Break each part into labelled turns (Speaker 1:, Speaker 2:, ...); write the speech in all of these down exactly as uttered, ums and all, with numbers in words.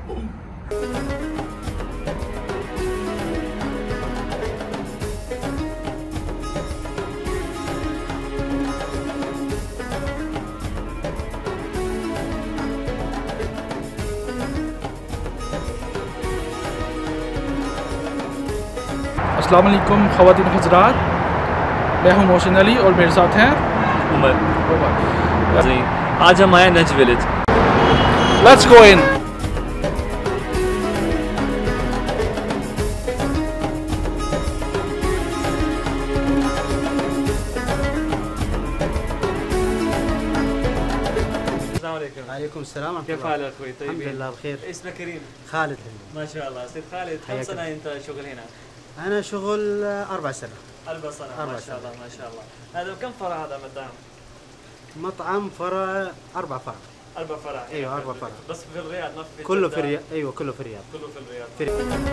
Speaker 1: अस्सलाम वालेकुम ख़वातीन हज़रात, मैं हूँ मोहसिन अली और मेरे साथ हैं
Speaker 2: उमर। आज हम आए नज विलेज।
Speaker 1: लेट्स गो इन।
Speaker 3: वालेकुम सलाम।
Speaker 2: كيف حالك اخوي؟ طيب
Speaker 3: الحمد لله بخير.
Speaker 2: اسمك كريم؟
Speaker 3: خالد.
Speaker 2: ما شاء الله. سيد خالد، كم سنة أنت شغل هنا؟
Speaker 3: أنا شغل أربع سنة.
Speaker 2: أربع سنة.
Speaker 3: أربع
Speaker 2: ما شاء الله ما شاء الله. هذا كم فرع هذا مطعم؟
Speaker 3: مطعم فرع أربع فرع.
Speaker 2: أربع فرع.
Speaker 3: أيوه أربع فرع.
Speaker 2: بس في الرياض ما في؟
Speaker 3: كله في الرياض. أيوه كله في الرياض.
Speaker 2: كله في الرياض.
Speaker 3: في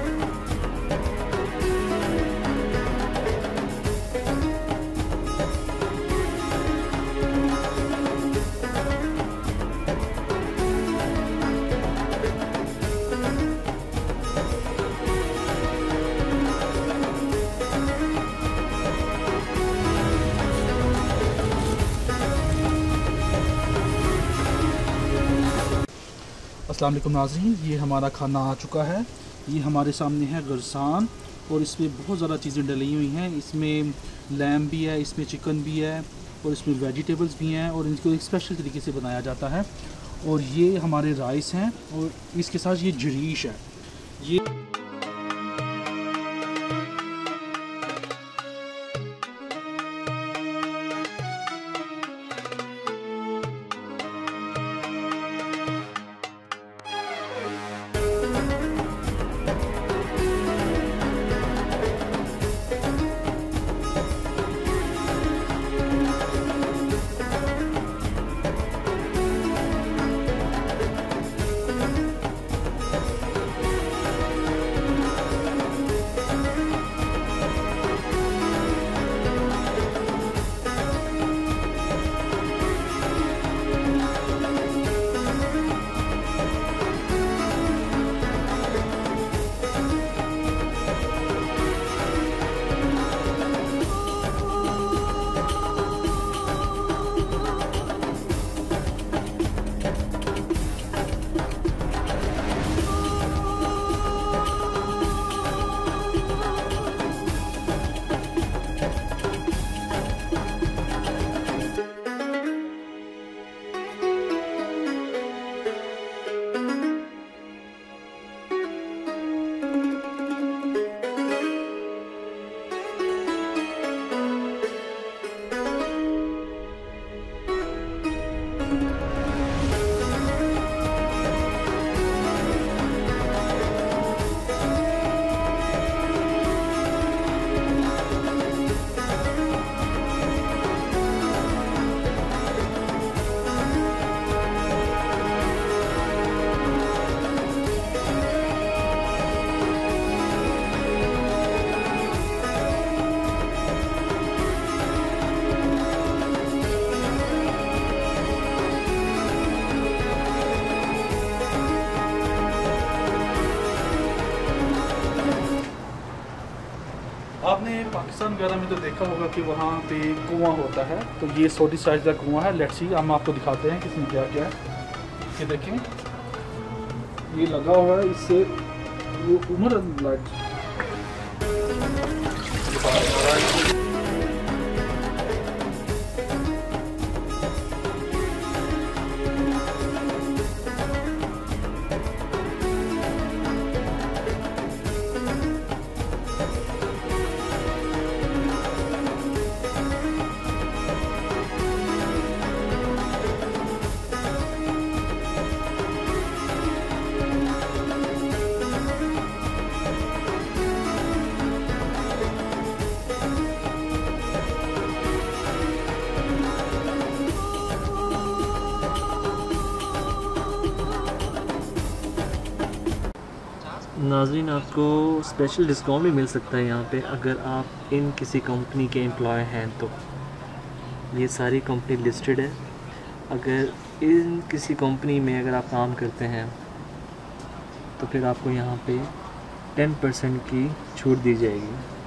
Speaker 1: अस्सलाम वालेकुम नाज़रीन, ये हमारा खाना आ चुका है। ये हमारे सामने है गुरसान और इसमें बहुत ज़्यादा चीज़ें डली हुई हैं। इसमें लैम भी है, इसमें चिकन भी है और इसमें वेजिटेबल्स भी हैं और इनको एक स्पेशल तरीके से बनाया जाता है। और ये हमारे राइस हैं और इसके साथ ये जरीश है। ये आपने पाकिस्तान वगैरह में तो देखा होगा कि वहाँ पे कुआं होता है, तो ये छोटी साइज का कुआं है। लेट्स सी, हम आपको दिखाते हैं कि इसमें क्या क्या है। ये देखें, ये लगा हुआ है, इससे वो उम्र लाइट
Speaker 2: नाज़रीन, आपको स्पेशल डिस्काउंट भी मिल सकता है यहाँ पे अगर आप इन किसी कंपनी के एम्प्लॉय हैं तो। ये सारी कंपनी लिस्टेड है। अगर इन किसी कंपनी में अगर आप काम करते हैं तो फिर आपको यहाँ पे टेन परसेंट की छूट दी जाएगी।